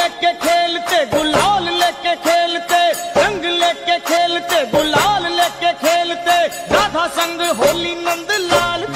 लेके खेलते, गुलाल लेके खेलते, रंग लेके खेलते, गुलाल लेके खेलते, राधा संग होली नंद लाल।